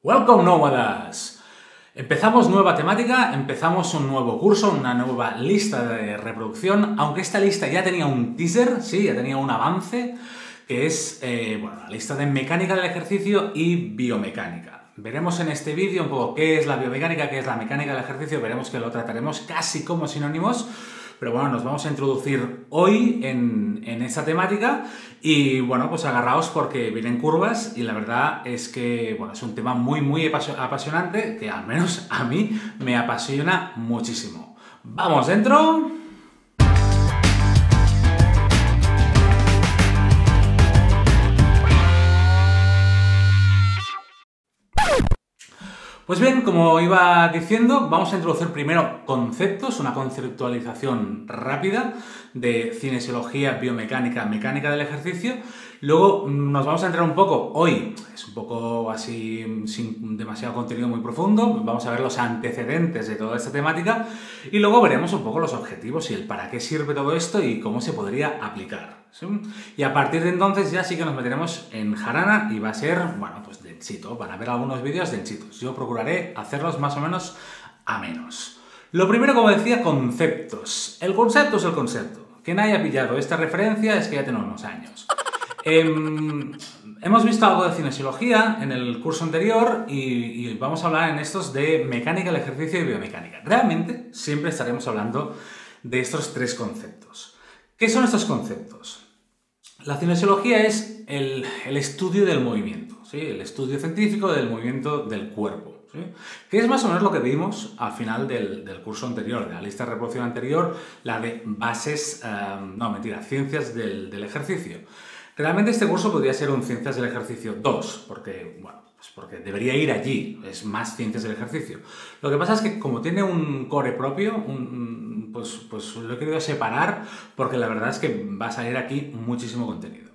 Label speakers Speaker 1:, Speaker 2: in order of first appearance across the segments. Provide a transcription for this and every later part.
Speaker 1: Welcome nómadas. Empezamos nueva temática, empezamos un nuevo curso, una nueva lista de reproducción, aunque esta lista ya tenía un teaser, sí, ya tenía un avance, que es la lista de mecánica del ejercicio y biomecánica. Veremos en este vídeo un poco qué es la biomecánica, qué es la mecánica del ejercicio, veremos que lo trataremos casi como sinónimos, pero bueno, nos vamos a introducir hoy en esta temática y bueno, pues agarraos porque vienen curvas y la verdad es que bueno, es un tema muy apasionante que al menos a mí me apasiona muchísimo. ¡Vamos dentro! Pues bien, como iba diciendo, vamos a introducir primero conceptos, una conceptualización rápida de cinesiología, biomecánica, mecánica del ejercicio. Luego nos vamos a entrar un poco, hoy es un poco así sin demasiado contenido muy profundo, vamos a ver los antecedentes de toda esta temática y luego veremos un poco los objetivos y el para qué sirve todo esto y cómo se podría aplicar, ¿sí? Y a partir de entonces ya sí que nos meteremos en jarana y va a ser, bueno, pues densito, van a ver algunos vídeos densitos. Yo procuraré hacerlos más o menos amenos. Lo primero, como decía, conceptos. El concepto es el concepto. Quien haya pillado esta referencia es que ya tiene unos años. Hemos visto algo de cinesiología en el curso anterior y vamos a hablar en estos de mecánica del ejercicio y biomecánica. Realmente siempre estaremos hablando de estos tres conceptos. ¿Qué son estos conceptos? La cinesiología es el estudio del movimiento, ¿sí? El estudio científico del movimiento del cuerpo, ¿sí? Que es más o menos lo que vimos al final del curso anterior, de la lista de reproducción anterior, la de bases, ciencias del ejercicio. Realmente este curso podría ser un Ciencias del Ejercicio 2, porque, bueno, pues porque debería ir allí, es más Ciencias del Ejercicio. Lo que pasa es que como tiene un core propio, pues lo he querido separar porque la verdad es que va a salir aquí muchísimo contenido.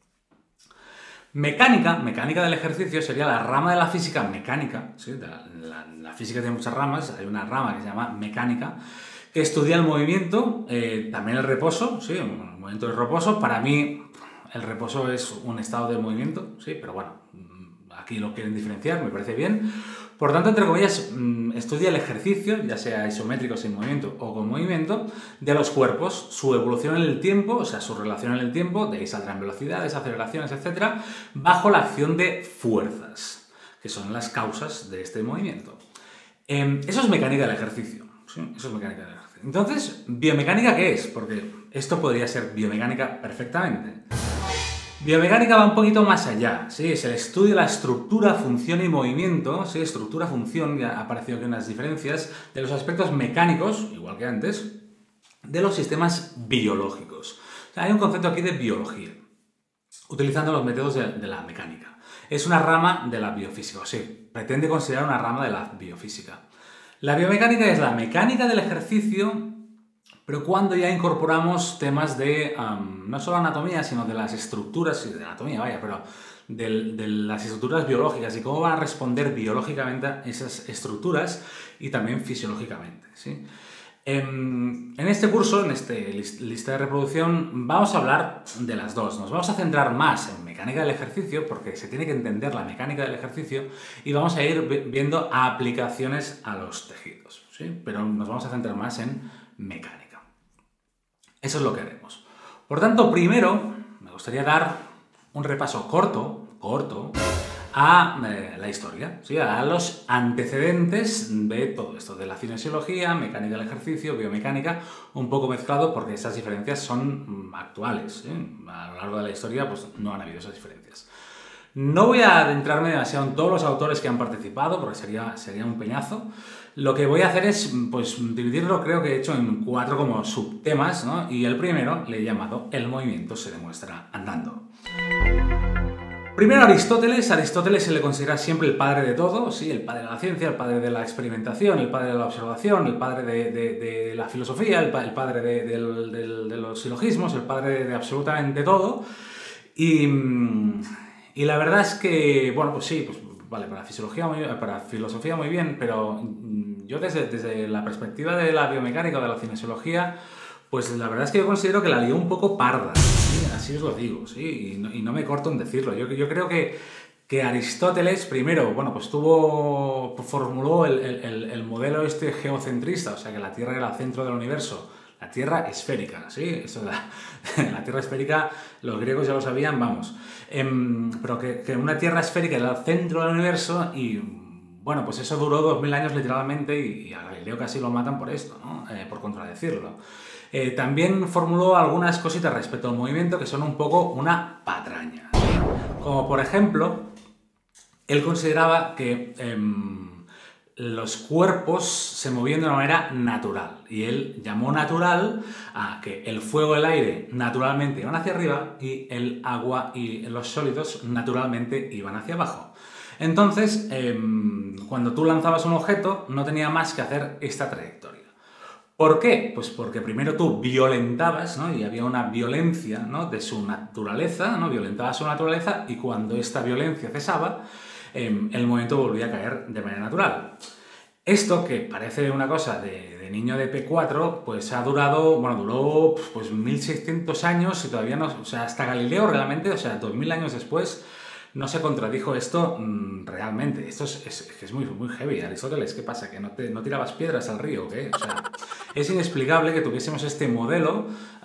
Speaker 1: Mecánica del ejercicio sería la rama de la física mecánica, ¿sí? La física tiene muchas ramas, hay una rama que se llama mecánica, que estudia el movimiento, también el reposo, ¿sí? El movimiento del reposo. Para mí el reposo es un estado del movimiento, sí, pero bueno, aquí lo quieren diferenciar, me parece bien. Por tanto, entre comillas, estudia el ejercicio, ya sea isométrico sin movimiento o con movimiento, de los cuerpos, su evolución en el tiempo, o sea, su relación en el tiempo, de ahí saldrán velocidades, aceleraciones, etc., bajo la acción de fuerzas, que son las causas de este movimiento. Eso es mecánica del ejercicio, ¿sí? Eso es mecánica del ejercicio. Entonces, ¿biomecánica qué es? Porque esto podría ser biomecánica perfectamente. Biomecánica va un poquito más allá, ¿sí? Es el estudio de la estructura, función y movimiento, ¿sí? Estructura-función, ya ha aparecido aquí unas diferencias, de los aspectos mecánicos, igual que antes, de los sistemas biológicos. O sea, hay un concepto aquí de biología, utilizando los métodos de la mecánica. Es una rama de la biofísica, o sea, pretende considerar una rama de la biofísica. La biomecánica es la mecánica del ejercicio, pero cuando ya incorporamos temas de no solo anatomía, sino de las estructuras, y de anatomía, vaya, pero de las estructuras biológicas y cómo van a responder biológicamente a esas estructuras y también fisiológicamente, ¿sí? En este curso, en esta lista de reproducción, vamos a hablar de las dos. Nos vamos a centrar más en mecánica del ejercicio, porque se tiene que entender la mecánica del ejercicio, y vamos a ir viendo aplicaciones a los tejidos, ¿sí? Pero nos vamos a centrar más en mecánica. Eso es lo que haremos. Por tanto, primero me gustaría dar un repaso corto, a la historia, ¿sí? A los antecedentes de todo esto, de la cinesiología, mecánica del ejercicio, biomecánica, un poco mezclado porque esas diferencias son actuales, ¿sí? A lo largo de la historia pues no han habido esas diferencias. No voy a adentrarme demasiado en todos los autores que han participado porque sería un peñazo. Lo que voy a hacer es pues, dividirlo, creo que he hecho en 4 como subtemas, ¿no? Y el primero le he llamado El movimiento se demuestra andando. Primero Aristóteles. Aristóteles se le considera siempre el padre de todo, ¿sí? El padre de la ciencia, el padre de la experimentación, el padre de la observación, el padre de la filosofía, el padre de los silogismos, el padre de absolutamente todo. Y la verdad es que, bueno, pues sí, pues vale, para filosofía muy bien, pero yo desde la perspectiva de la biomecánica o de la cinesiología, pues la verdad es que yo considero que la lió un poco parda, ¿sí? Así os lo digo, ¿sí? Y no me corto en decirlo. Yo creo que que Aristóteles primero, bueno, pues formuló el modelo este geocentrista, o sea, que la Tierra era el centro del universo, la Tierra esférica, ¿sí? Eso de la Tierra esférica, los griegos ya lo sabían, vamos. Pero que una Tierra esférica era el centro del universo y, bueno, pues eso duró 2000 años literalmente y a Galileo casi lo matan por esto, ¿no? Por contradecirlo. También formuló algunas cositas respecto al movimiento que son un poco una patraña, ¿sí? Como por ejemplo, él consideraba que los cuerpos se movían de una manera natural y él llamó natural a que el fuego y el aire naturalmente iban hacia arriba y el agua y los sólidos naturalmente iban hacia abajo. Entonces, cuando tú lanzabas un objeto no tenía más que hacer esta trayectoria. ¿Por qué? Pues porque primero tú violentabas, ¿no? Y había una violencia, ¿no? De su naturaleza, ¿no? Violentabas su naturaleza y cuando esta violencia cesaba, el movimiento volvía a caer de manera natural. Esto, que parece una cosa de niño de P4, pues ha durado, bueno, duró pues 1600 años y todavía no, o sea, hasta Galileo realmente, o sea, 2000 años después, no se contradijo esto realmente. Esto es muy, muy heavy. Aristóteles, ¿qué pasa? ¿Que no tirabas piedras al río o qué? O sea, es inexplicable que tuviésemos este modelo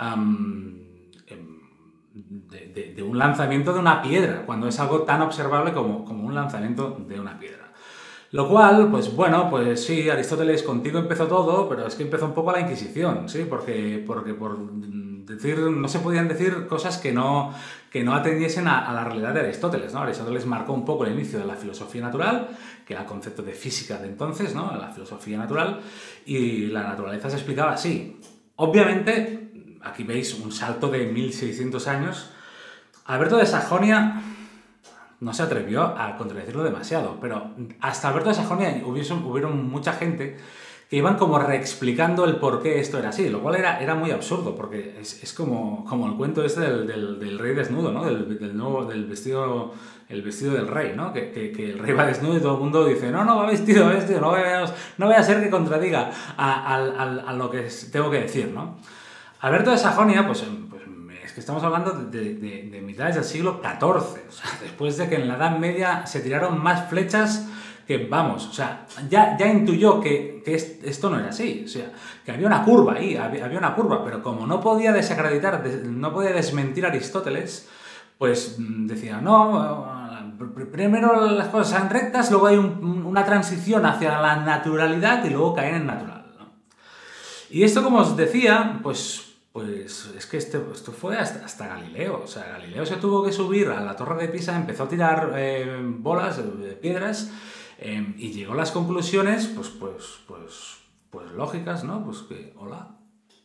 Speaker 1: de un lanzamiento de una piedra, cuando es algo tan observable como un lanzamiento de una piedra. Lo cual, pues bueno, pues sí, Aristóteles, contigo empezó todo, pero es que empezó un poco la Inquisición, ¿sí? Porque por decir, no se podían decir cosas que no atendiesen a la realidad de Aristóteles, ¿no? Aristóteles marcó un poco el inicio de la filosofía natural, que era el concepto de física de entonces, ¿no? La filosofía natural, y la naturaleza se explicaba así. Obviamente, aquí veis un salto de 1600 años. Alberto de Sajonia no se atrevió a contradecirlo demasiado, pero hasta Alberto de Sajonia hubieron mucha gente que iban como reexplicando el por qué esto era así, lo cual era muy absurdo, porque es como el cuento este del rey desnudo, ¿no? Del vestido, el vestido del rey, ¿no? Que el rey va desnudo y todo el mundo dice, no, va vestido, no vaya a ser que contradiga a lo que tengo que decir, ¿no? Alberto de Sajonia, pues es que estamos hablando de mitades del siglo XIV, o sea, después de que en la Edad Media se tiraron más flechas que, vamos, o sea, ya intuyó que esto no era así, o sea, que había una curva ahí, había una curva, pero como no podía desacreditar, no podía desmentir a Aristóteles, pues decía, no, primero las cosas sean rectas, luego hay una transición hacia la naturalidad y luego caen en natural, ¿no? Y esto, como os decía, pues es que esto fue hasta Galileo. O sea, Galileo se tuvo que subir a la Torre de Pisa, empezó a tirar bolas, piedras, y llegó a las conclusiones, pues lógicas, ¿no? Pues que, hola.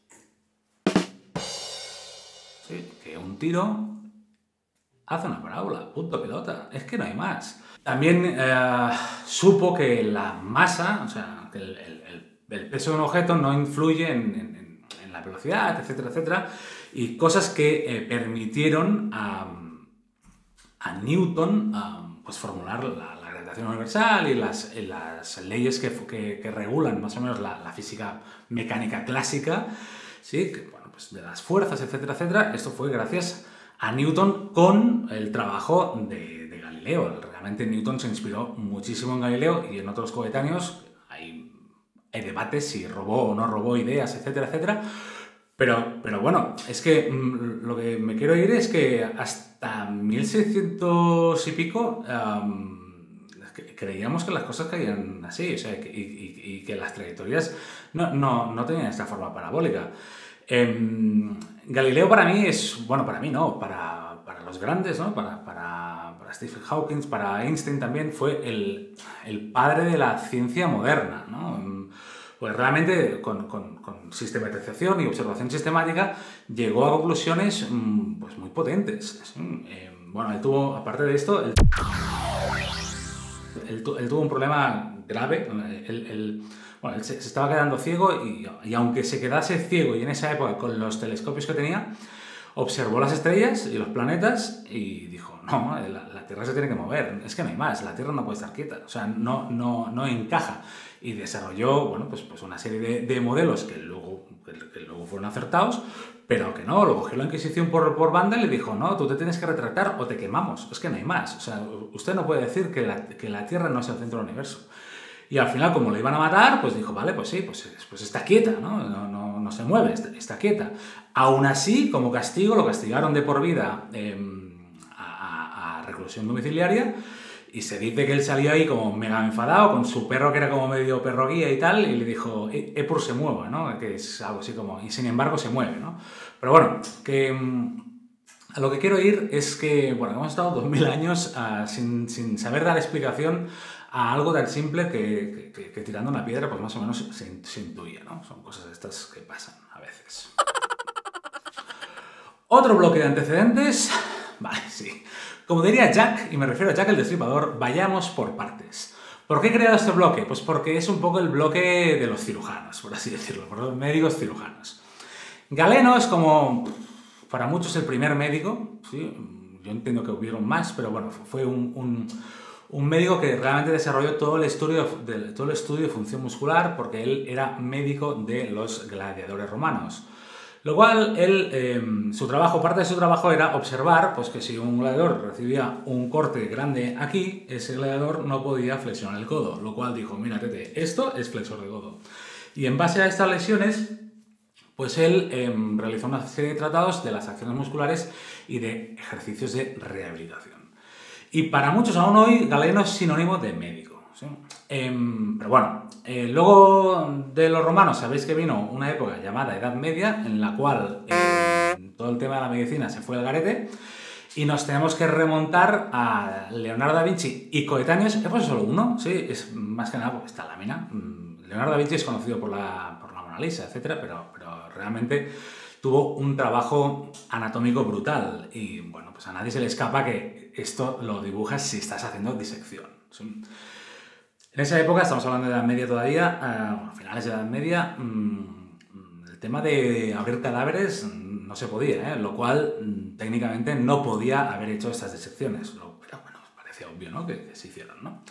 Speaker 1: Sí, que un tiro hace una parábola, punto pelota. Es que no hay más. También supo que la masa, o sea, que el peso de un objeto no influye en la velocidad, etcétera, etcétera, y cosas que permitieron a Newton pues formular la gravitación universal y las leyes que regulan más o menos la física mecánica clásica, ¿sí? Que, bueno, pues de las fuerzas, etcétera, etcétera. Esto fue gracias a Newton con el trabajo de Galileo. Realmente Newton se inspiró muchísimo en Galileo y en otros coetáneos. Hay debates si robó o no robó ideas, etcétera, etcétera. Pero bueno, es que lo que me quiero ir es que hasta 1600 y pico creíamos que las cosas caían así, o sea, y que las trayectorias no tenían esta forma parabólica. Galileo para mí es, bueno, para mí no, para los grandes, ¿no? Para Stephen Hawking, para Einstein también, fue el padre de la ciencia moderna, ¿no? Pues realmente con sistematización y observación sistemática llegó a conclusiones pues muy potentes. Bueno, él tuvo, aparte de esto, él tuvo un problema grave. Él se estaba quedando ciego y aunque se quedase ciego y en esa época con los telescopios que tenía, observó las estrellas y los planetas y dijo, no, la Tierra se tiene que mover, es que no hay más, la Tierra no puede estar quieta, o sea, no encaja. Y desarrolló, bueno, pues una serie de modelos que luego fueron acertados, Pero que no, lo cogió la Inquisición por banda y le dijo, no, tú te tienes que retractar o te quemamos. Es que no hay más. O sea, usted no puede decir que la Tierra no es el centro del universo. Y al final, como lo iban a matar, pues dijo, vale, pues sí, pues está quieta, ¿no? No se mueve, está quieta. Aún así, como castigo, lo castigaron de por vida a reclusión domiciliaria, y se dice que él salió ahí como mega enfadado con su perro, que era como medio perro guía y tal, y le dijo, Epur se mueva, ¿no? Que es algo así como, y sin embargo se mueve, ¿no? Pero bueno, que a lo que quiero ir es que, bueno, hemos estado 2000 años sin saber dar explicación a algo tan simple que tirando una piedra, pues más o menos se intuye, ¿no? Son cosas estas que pasan a veces. Otro bloque de antecedentes. Vale, sí. Como diría Jack, y me refiero a Jack el Destripador, vayamos por partes. ¿Por qué he creado este bloque? Pues porque es un poco el bloque de los cirujanos, por así decirlo, por los médicos cirujanos. Galeno es como, para muchos, el primer médico, ¿sí? Yo entiendo que hubieron más, pero bueno, fue un médico que realmente desarrolló todo el estudio de función muscular, porque él era médico de los gladiadores romanos. Lo cual, parte de su trabajo era observar pues, que si un gladiador recibía un corte grande aquí, ese gladiador no podía flexionar el codo. Lo cual dijo, mira, tete, esto es flexor de codo. Y en base a estas lesiones, pues él realizó una serie de tratados de las acciones musculares y de ejercicios de rehabilitación. Y para muchos aún hoy, Galeno es sinónimo de médico, ¿sí? Pero bueno, luego de los romanos sabéis que vino una época llamada Edad Media, en la cual todo el tema de la medicina se fue al garete, y nos tenemos que remontar a Leonardo da Vinci y coetáneos. He puesto solo uno, sí, es más que nada porque esta lámina. Leonardo da Vinci es conocido por la Mona Lisa, etc., pero realmente tuvo un trabajo anatómico brutal, y bueno, pues a nadie se le escapa que esto lo dibujas si estás haciendo disección, ¿sí? En esa época, estamos hablando de Edad Media todavía, a finales de Edad Media, el tema de abrir cadáveres no se podía, lo cual técnicamente no podía haber hecho estas disecciones, pero bueno, parecía obvio, ¿no? que se hicieron, ¿no?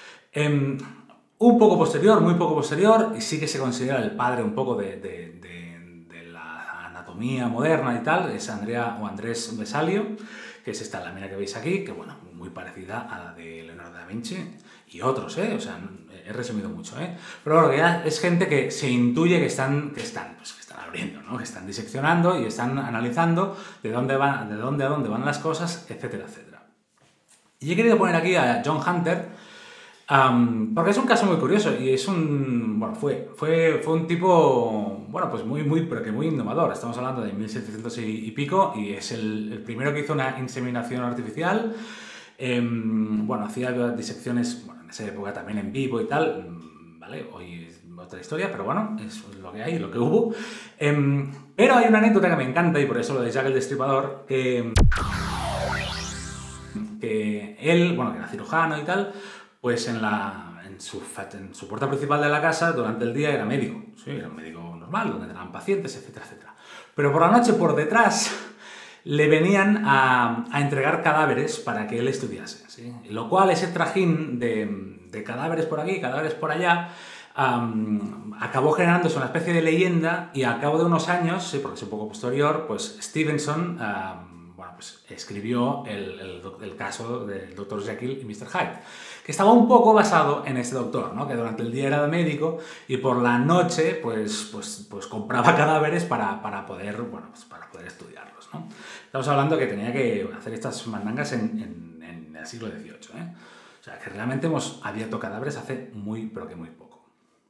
Speaker 1: Un poco posterior, muy poco posterior, y sí que se considera el padre un poco de la anatomía moderna y tal, es Andrés Vesalio, que es esta lámina que veis aquí, que bueno, muy parecida a la de Leonardo da Vinci, y otros, o sea, he resumido mucho, pero bueno, ya es gente que se intuye que están abriendo, ¿no? Que están diseccionando y están analizando de dónde a dónde van las cosas, etcétera, etcétera. Y he querido poner aquí a John Hunter, porque es un caso muy curioso, y es fue un tipo, bueno, pues muy innovador. Estamos hablando de 1700 y pico, y es el primero que hizo una inseminación artificial. Bueno, hacía disecciones, bueno, en esa época también en vivo y tal, ¿vale? Hoy es otra historia, pero bueno, es lo que hay, lo que hubo. Pero hay una anécdota que me encanta, y por eso lo de Jack el Destripador, que él, bueno, que era cirujano y tal, pues en su puerta principal de la casa, durante el día era médico, sí, era un médico normal, donde tenían pacientes, etcétera, etcétera. Pero por la noche, por detrás, le venían a entregar cadáveres para que él estudiase, ¿sí? Lo cual, ese trajín de cadáveres por aquí, cadáveres por allá, acabó generándose una especie de leyenda, y al cabo de unos años, sí, porque es un poco posterior, pues Stevenson pues escribió el caso del Dr. Jekyll y Mr. Hyde, que estaba un poco basado en este doctor, ¿no? Que durante el día era médico y por la noche pues compraba cadáveres para poder estudiarlos, ¿no? Estamos hablando que tenía que hacer estas mandangas en el siglo XVIII, O sea, que realmente hemos abierto cadáveres hace pero que muy poco.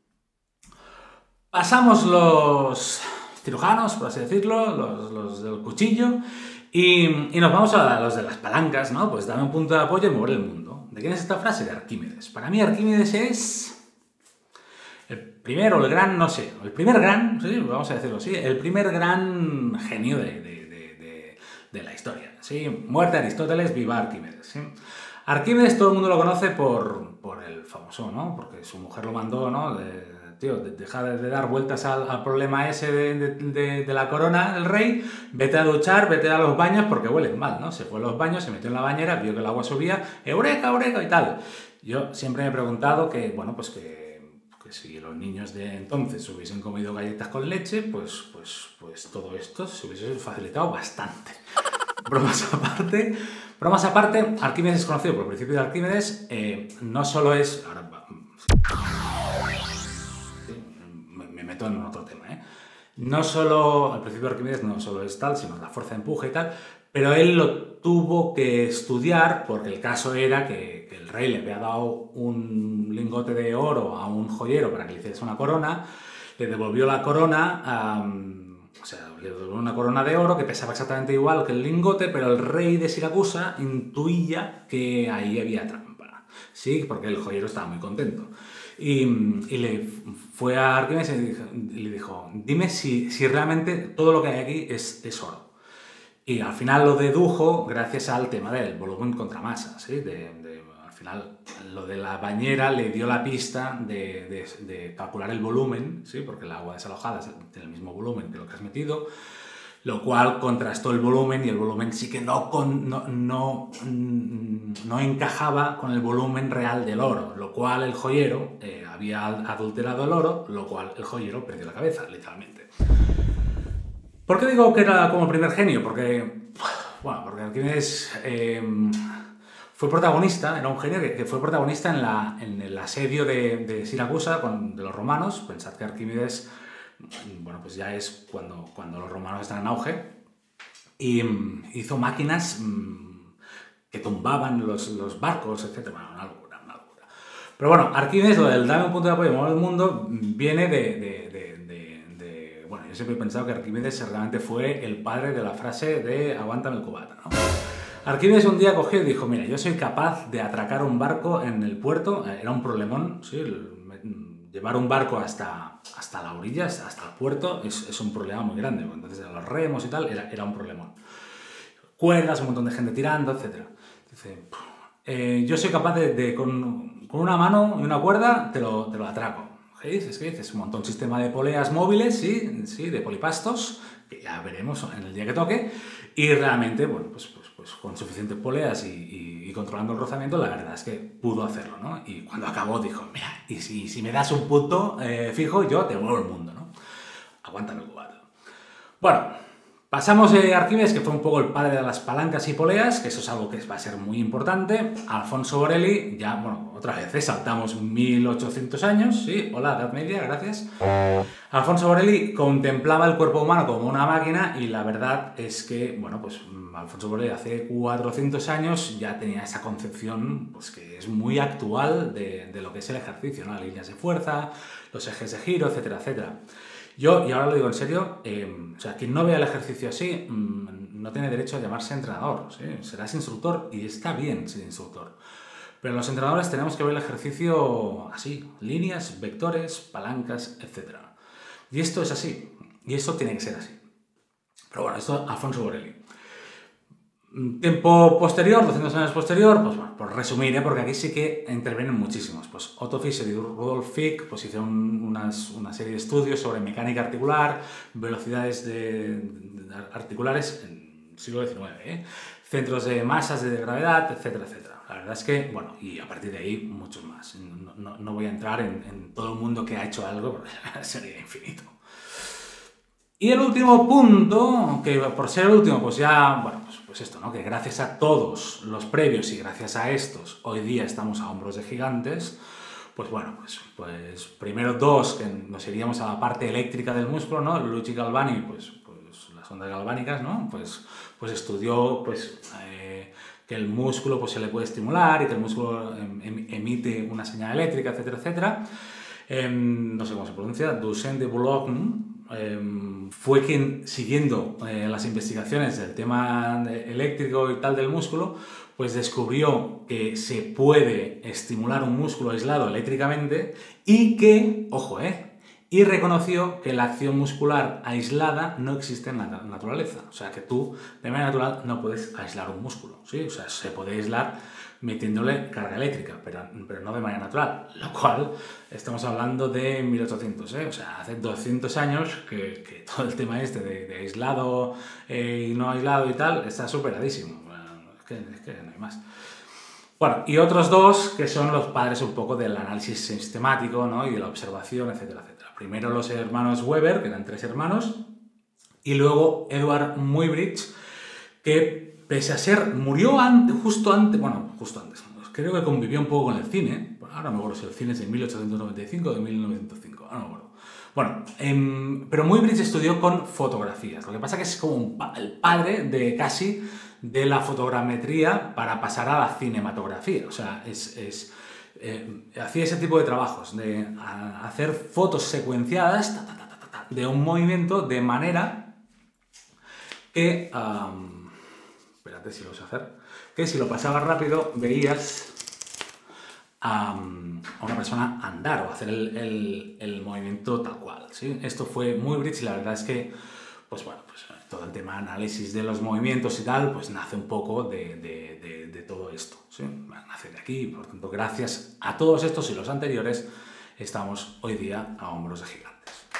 Speaker 1: Pasamos los cirujanos, por así decirlo, los del cuchillo, y nos vamos a los de las palancas, ¿no? Pues dame un punto de apoyo y mover el mundo. ¿De quién es esta frase? De Arquímedes. Para mí Arquímedes es el primero, el gran, no sé, el primer gran, sí, vamos a decirlo así, el primer gran genio de la historia, ¿sí? Muerte Aristóteles, viva Arquímedes, ¿sí? Arquímedes todo el mundo lo conoce por el famoso, ¿no? Porque su mujer lo mandó, ¿no? Tío, deja de dar vueltas al problema ese de la corona del rey, vete a duchar, vete a los baños porque huelen mal, ¿no? Se fue a los baños, se metió en la bañera, vio que el agua subía, ¡eureka, eureka! Y tal. Yo siempre me he preguntado que, bueno, pues que que si los niños de entonces hubiesen comido galletas con leche, pues todo esto se hubiese facilitado bastante. Bromas aparte, Arquímedes es conocido por el principio de Arquímedes, no solo es... Ahora, me meto en otro tema, No solo, el principio de Arquímedes no solo es tal, sino la fuerza de empuje y tal, pero él lo tuvo que estudiar porque el caso era que el rey le había dado un lingote de oro a un joyero para que le hiciese una corona, le devolvió la corona, le devolvió una corona de oro que pesaba exactamente igual que el lingote, pero el rey de Siracusa intuía que ahí había trampa, ¿sí? Porque el joyero estaba muy contento. Y le fue a Arquímedes y le dijo, dime si realmente todo lo que hay aquí es oro. Y al final lo dedujo gracias al tema del volumen contra masa, ¿sí? Al final lo de la bañera le dio la pista de calcular el volumen, ¿sí? Porque el agua desalojada tiene el mismo volumen que lo que has metido, lo cual contrastó el volumen y el volumen sí que no encajaba con el volumen real del oro, lo cual el joyero había adulterado el oro, lo cual el joyero perdió la cabeza, literalmente. ¿Por qué digo que era como el primer genio? Porque Arquímedes fue protagonista, era un genio que fue protagonista en el asedio de Siracusa de los romanos. Pensad que Arquímedes, bueno, pues ya es cuando los romanos están en auge, y hizo máquinas que tumbaban los barcos, etc. Bueno, una locura. Pero bueno, Arquímedes, lo del dame un punto de apoyo y mueve el mundo, viene bueno, yo siempre he pensado que Arquímedes realmente fue el padre de la frase de aguántame el cubata, ¿no? Arquímedes un día cogió y dijo, mira, yo soy capaz de atracar un barco en el puerto, era un problemón, ¿sí? Llevar un barco hasta la orilla, hasta el puerto, es un problema muy grande, entonces a los remos y tal era un problemón. Cuerdas, un montón de gente tirando, etc. Dice, yo soy capaz con una mano y una cuerda te lo atraco. ¿Qué dices? Un montón de sistema de poleas móviles, sí, de polipastos, que ya veremos en el día que toque, y realmente, bueno, pues con suficientes poleas y controlando el rozamiento, la verdad es que pudo hacerlo, ¿no? Y cuando acabó dijo, mira, y si me das un punto fijo, yo te muevo el mundo, ¿no? Aguántame el cubata. Bueno, pasamos a Arquímedes, que fue un poco el padre de las palancas y poleas, que eso es algo que va a ser muy importante. Alfonso Borelli, ya, bueno, otra vez, saltamos 1800 años, sí, hola, Edad Media, gracias. Alfonso Borelli contemplaba el cuerpo humano como una máquina y la verdad es que, bueno, pues Alfonso Borelli hace 400 años ya tenía esa concepción, pues que es muy actual de lo que es el ejercicio, ¿no? Las líneas de fuerza, los ejes de giro, etcétera, etcétera. Yo, y ahora lo digo en serio, quien no vea el ejercicio así no tiene derecho a llamarse entrenador, ¿sí? Serás instructor y está bien ser instructor. Pero los entrenadores tenemos que ver el ejercicio así, líneas, vectores, palancas, etc. Y esto es así, y esto tiene que ser así. Pero bueno, esto Alfonso Borelli. Tiempo posterior, 200 años posterior, pues bueno, por resumir, porque aquí sí que intervienen muchísimos. Pues Otto Fischer y Rudolf Fick pues hicieron una serie de estudios sobre mecánica articular, velocidades articulares en el siglo XIX, centros de masas de gravedad, etcétera, etcétera. La verdad es que, bueno, y a partir de ahí muchos más. No voy a entrar en todo el mundo que ha hecho algo, porque sería infinito. Y el último punto, que por ser el último, pues ya, bueno, pues esto, ¿no? Que gracias a todos los previos y gracias a estos, hoy día estamos a hombros de gigantes, pues bueno, pues primero dos, que nos iríamos a la parte eléctrica del músculo, ¿no? Luigi Galvani, pues las ondas galvánicas, ¿no? Pues estudió, que el músculo pues se le puede estimular y que el músculo emite una señal eléctrica, etcétera, etcétera. No sé cómo se pronuncia, Duchenne de Boulogne, fue quien, siguiendo las investigaciones del tema eléctrico y tal del músculo, pues descubrió que se puede estimular un músculo aislado eléctricamente y que, ojo, y reconoció que la acción muscular aislada no existe en la naturaleza. O sea, que tú, de manera natural, no puedes aislar un músculo, ¿sí? O sea, se puede aislar metiéndole carga eléctrica, pero no de manera natural, lo cual estamos hablando de 1800, o sea, hace 200 años que todo el tema este de aislado y no aislado y tal está superadísimo. Bueno, es que no hay más. Bueno, y otros dos que son los padres un poco del análisis sistemático, ¿no? Y de la observación, etcétera, etcétera. Primero los hermanos Weber, que eran 3 hermanos, y luego Edward Muybridge, que pese a ser, murió justo antes, creo que convivió un poco con el cine, ahora no me acuerdo si el cine es de 1895 o de 1905, ahora no me acuerdo. Bueno, pero Muybridge estudió con fotografías, lo que pasa que es como el padre de casi de la fotogrametría para pasar a la cinematografía, o sea, hacía ese tipo de trabajos, de hacer fotos secuenciadas de un movimiento de manera que, espérate si lo sé hacer, que si lo pasabas rápido veías a una persona andar o hacer el movimiento tal cual, ¿sí? Esto fue Muybridge y la verdad es que, pues bueno, pues todo el tema de análisis de los movimientos y tal, pues nace un poco de todo esto, ¿sí? Nace de aquí, por tanto, gracias a todos estos y los anteriores, estamos hoy día a hombros de gigantes.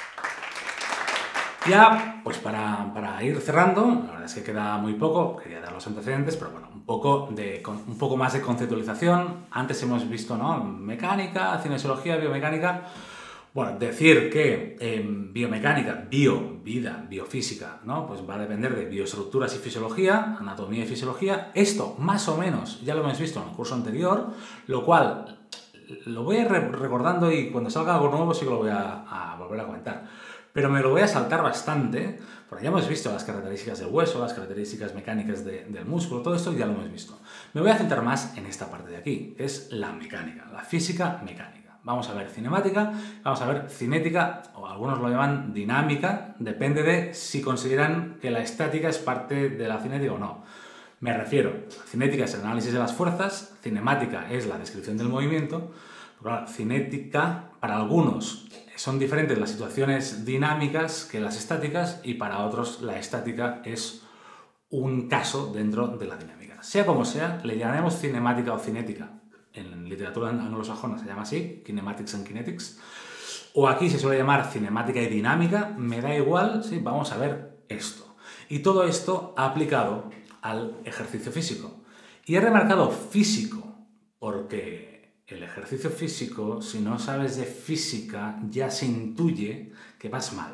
Speaker 1: Ya, pues para ir cerrando, la verdad es que queda muy poco, quería dar los antecedentes, pero bueno, un poco más de conceptualización. Antes hemos visto, ¿no? Mecánica, cinesiología, biomecánica. Bueno, decir que biomecánica, vida, biofísica, ¿no? Pues va a depender de bioestructuras y fisiología, anatomía y fisiología. Esto, más o menos, ya lo hemos visto en el curso anterior, lo cual lo voy a ir recordando y cuando salga algo nuevo sí que lo voy a volver a comentar. Pero me lo voy a saltar bastante, porque ya hemos visto las características del hueso, las características mecánicas del músculo, todo esto ya lo hemos visto. Me voy a centrar más en esta parte de aquí, que es la mecánica, la física mecánica. Vamos a ver cinemática, vamos a ver cinética, o algunos lo llaman dinámica, depende de si consideran que la estática es parte de la cinética o no. Me refiero, cinética es el análisis de las fuerzas, cinemática es la descripción del movimiento, pero cinética para algunos son diferentes las situaciones dinámicas que las estáticas y para otros la estática es un caso dentro de la dinámica. Sea como sea, le llamaremos cinemática o cinética. En literatura anglosajona se llama así, kinematics and kinetics. O aquí se suele llamar cinemática y dinámica, me da igual, sí, vamos a ver esto. Y todo esto aplicado al ejercicio físico. Y he remarcado físico porque el ejercicio físico, si no sabes de física, ya se intuye que vas mal.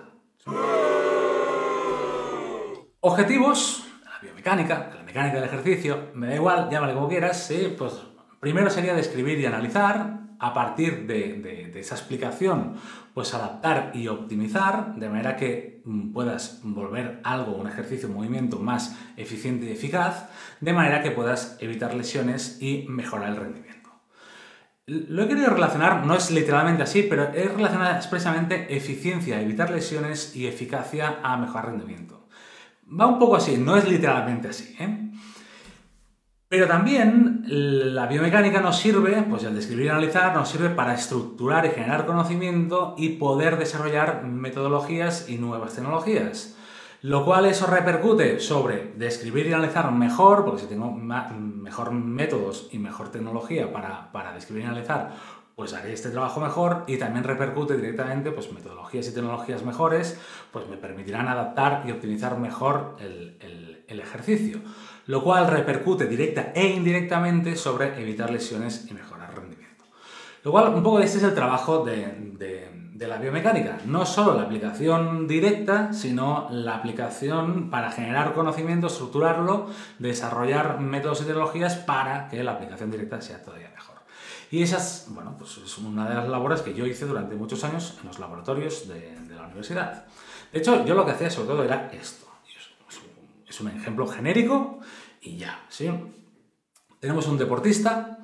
Speaker 1: Objetivos, la biomecánica, la mecánica del ejercicio, me da igual, llámale como quieras, ¿sí? Pues primero sería describir y analizar, a partir de esa explicación, pues adaptar y optimizar, de manera que puedas volver algo, un ejercicio, un movimiento más eficiente y eficaz, de manera que puedas evitar lesiones y mejorar el rendimiento. Lo he querido relacionar, no es literalmente así, pero he relacionado expresamente eficiencia, evitar lesiones y eficacia a mejorar rendimiento. Va un poco así, no es literalmente así, ¿eh? Pero también la biomecánica nos sirve, pues el describir y analizar, nos sirve para estructurar y generar conocimiento y poder desarrollar metodologías y nuevas tecnologías. Lo cual eso repercute sobre describir y analizar mejor, porque si tengo mejor métodos y mejor tecnología para describir y analizar, pues haré este trabajo mejor y también repercute directamente, pues metodologías y tecnologías mejores, pues me permitirán adaptar y optimizar mejor el ejercicio. Lo cual repercute directa e indirectamente sobre evitar lesiones y mejorar rendimiento. Lo cual, un poco este es el trabajo de la biomecánica. No solo la aplicación directa, sino la aplicación para generar conocimiento, estructurarlo, desarrollar métodos y tecnologías para que la aplicación directa sea todavía mejor. Y esas, bueno, pues es una de las labores que yo hice durante muchos años en los laboratorios de la universidad. De hecho, yo lo que hacía sobre todo era esto. Es un ejemplo genérico y ya, ¿sí? Tenemos un deportista,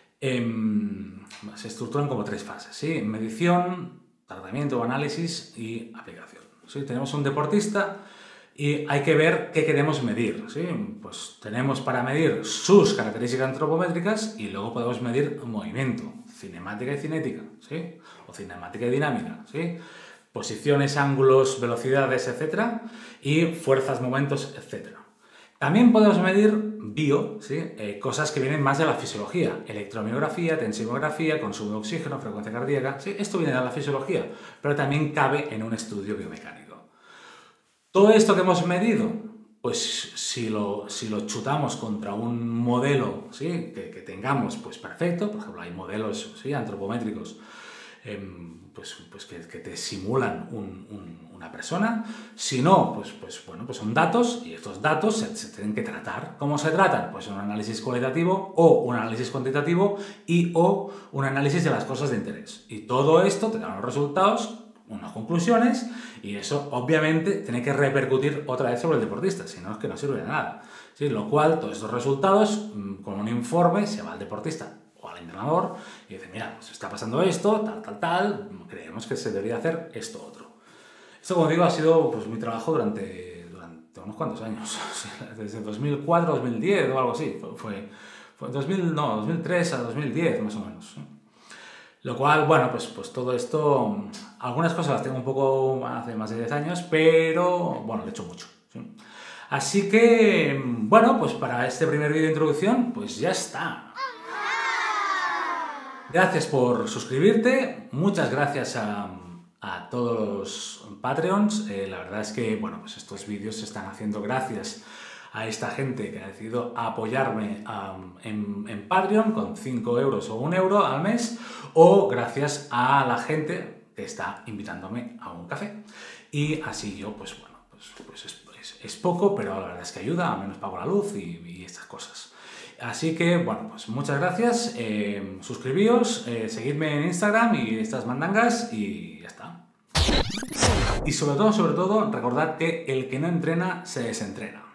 Speaker 1: se estructuran como 3 fases, ¿sí? Medición, tratamiento o análisis y aplicación, ¿sí? Tenemos un deportista y hay que ver qué queremos medir, ¿sí? Pues tenemos para medir sus características antropométricas y luego podemos medir movimiento, cinemática y cinética, ¿sí? O cinemática y dinámica, ¿sí? Posiciones, ángulos, velocidades, etc. Y fuerzas, momentos, etc. También podemos medir bio, ¿sí? Cosas que vienen más de la fisiología, electromiografía, tensiografía, consumo de oxígeno, frecuencia cardíaca, ¿sí? Esto viene de la fisiología, pero también cabe en un estudio biomecánico. Todo esto que hemos medido, pues si lo chutamos contra un modelo, ¿sí? que tengamos, pues perfecto. Por ejemplo, hay modelos, ¿sí? antropométricos pues que te simulan una persona. Si no, pues son datos, y estos datos se tienen que tratar. ¿Cómo se tratan? Pues un análisis cualitativo o un análisis cuantitativo o un análisis de las cosas de interés. Y todo esto te da unos resultados, unas conclusiones, y eso obviamente tiene que repercutir otra vez sobre el deportista, si no es que no sirve de nada. ¿Sí? Lo cual, todos estos resultados, con un informe, se va al deportista o al entrenador y dice, mira, pues está pasando esto, tal, creemos que se debería hacer esto otro. Esto, como digo, ha sido pues mi trabajo durante unos cuantos años, desde 2004 a 2010 o algo así, fue 2003 a 2010 más o menos. Lo cual, bueno, pues todo esto, algunas cosas las tengo un poco hace más de 10 años, pero bueno, lo he hecho mucho. ¿Sí? Así que, bueno, pues para este primer vídeo de introducción, pues ya está. Gracias por suscribirte, muchas gracias a todos los Patreons. La verdad es que, bueno, pues estos vídeos se están haciendo gracias a esta gente que ha decidido apoyarme en Patreon con 5 euros o 1 euro al mes, o gracias a la gente que está invitándome a un café. Y así yo, pues bueno, pues es poco, pero la verdad es que ayuda, al menos pago la luz y estas cosas. Así que, bueno, pues muchas gracias, suscribíos, seguidme en Instagram y estas mandangas y ya está. Y sobre todo, recordad que el que no entrena se desentrena.